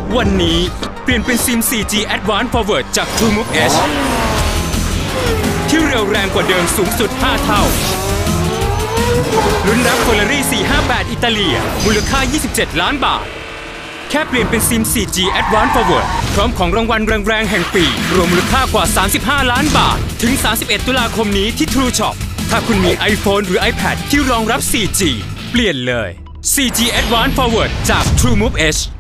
วันนี้เปลี่ยนเป็นซิม 4G Advanced Forward จาก TrueMove Edge ที่เร็วแรงกว่าเดิมสูงสุด 5 เท่าลุ้นรับ Ferrari 458 อิตาเลียมูลค่า 27 ล้านบาทแค่เปลี่ยนเป็นซิม 4G Advanced Forward พร้อมของรางวัลแรงๆแห่งปีรวมมูลค่ากว่า 35 ล้านบาทถึง 31 ตุลาคมนี้ที่ True Shop ถ้าคุณมี iPhone หรือ iPad ที่รองรับ 4G เปลี่ยนเลย 4G Advanced Forward จาก TrueMove Edge